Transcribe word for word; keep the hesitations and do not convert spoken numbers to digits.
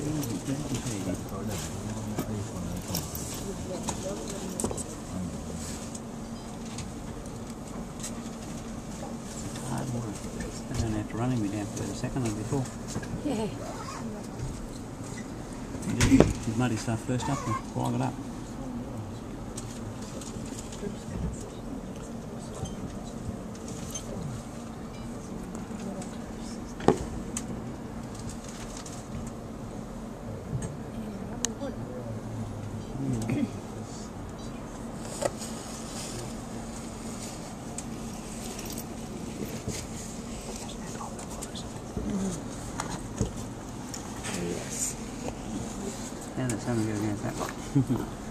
Hard work. They don't have to running me down for a second like before. Yeah. You do the muddy stuff first up and clog it up. Yes. Yeah, that's how we go against that.